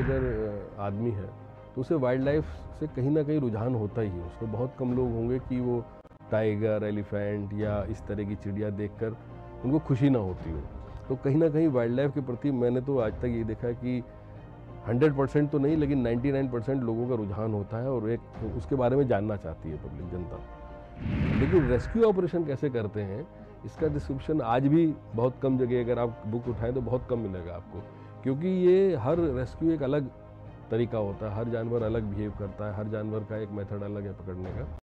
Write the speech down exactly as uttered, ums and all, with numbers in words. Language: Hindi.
अगर आदमी है तो उसे वाइल्ड लाइफ से कहीं ना कहीं रुझान होता ही है। उसको बहुत कम लोग होंगे कि वो टाइगर, एलिफेंट या इस तरह की चिड़िया देखकर उनको खुशी ना होती हो। तो कहीं ना कहीं वाइल्ड लाइफ के प्रति मैंने तो आज तक ये देखा कि हंड्रेड परसेंट तो नहीं लेकिन नाइन्टी नाइन परसेंट लोगों का रुझान होता है और एक उसके बारे में जानना चाहती है पब्लिक, जनता। लेकिन रेस्क्यू ऑपरेशन कैसे करते हैं इसका डिस्क्रिप्शन आज भी बहुत कम जगह, अगर आप बुक उठाएं तो बहुत कम मिलेगा आपको, क्योंकि ये हर रेस्क्यू एक अलग तरीका होता है, हर जानवर अलग बिहेव करता है, हर जानवर का एक मेथड अलग है पकड़ने का।